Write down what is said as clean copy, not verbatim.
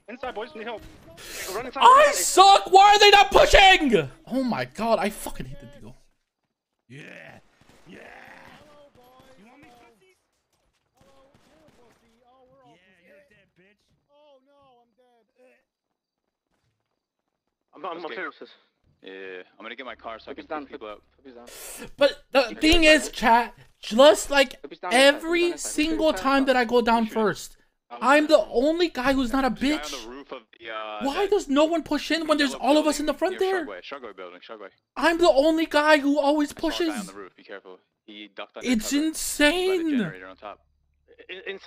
Inside, boys. Need help. Run inside. I suck. Why are they not pushing? Oh my god, I fucking hate the deal. Yeah. Yeah. You want me, pussies? Hello, you're a pussy. Oh, we're all Yeah, you're dead, bitch. Oh no, I'm dead. I'm upstairs. Yeah, I'm gonna get my car so I can Flippy's pick people up. down. But the thing is, chat, just like every single time that I go down first, I'm the only guy who's not a bitch. Guy on the roof of the, Why does no one push in when there's all of us in the front there? Shrugway building, Shrugway. I'm the only guy who always I saw a guy on pushes. the roof, be careful. He ducked under It's cover by the insane. generator on top.